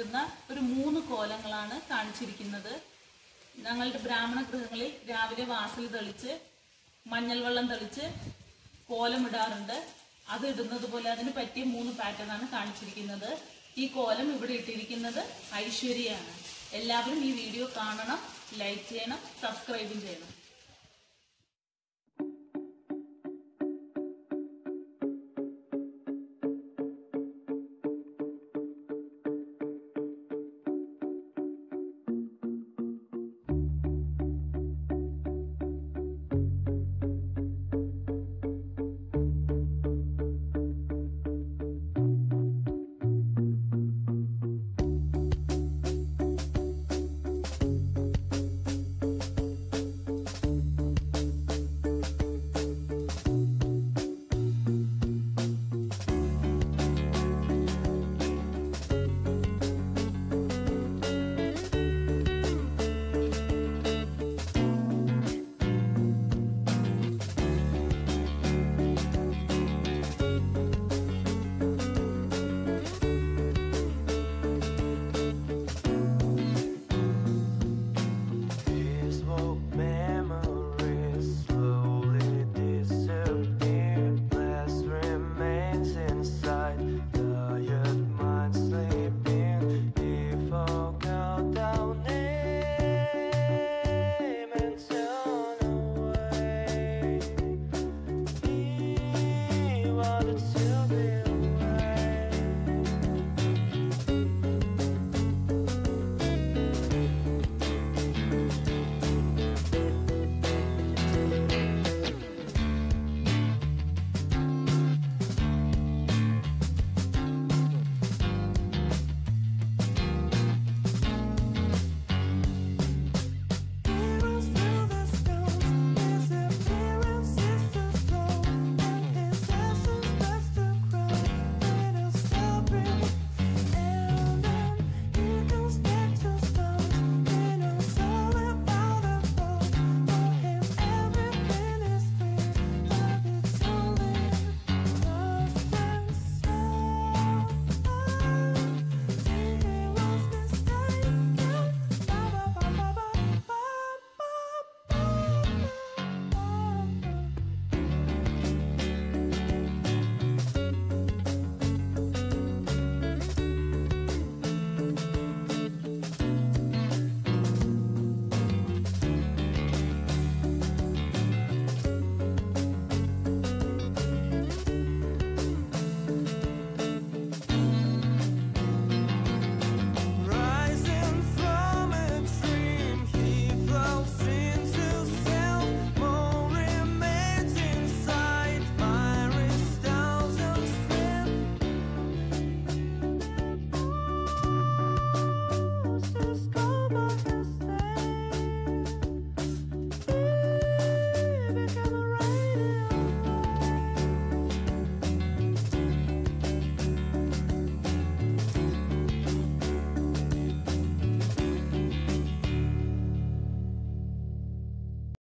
ഇടുന്ന ഒരു 3 കോലങ്ങളാണ് കാണിച്ചിരിക്കുന്നത്. ഞങ്ങളുടെ ബ്രാഹ്മണ ഗൃഹങ്ങളിൽ രാവിലെ വാസൽ തെളിച്ച് മഞ്ഞൾ വെള്ളം തെളിച്ച് കോലം ഇടാറുണ്ട്. അത് ഇടുന്നത് പോലെ അതിന് പറ്റിയ 3 പാറ്റേൺ ആണ് കാണിച്ചിരിക്കുന്നത്. ഈ കോലം ഇവിടെ ഇട്ടിരിക്കുന്നത് ഐശ്വര്യയാണ്. എല്ലാവരും ഈ വീഡിയോ കാണണം, ലൈക്ക് ചെയ്യണം, സബ്സ്ക്രൈബും ചെയ്യണം.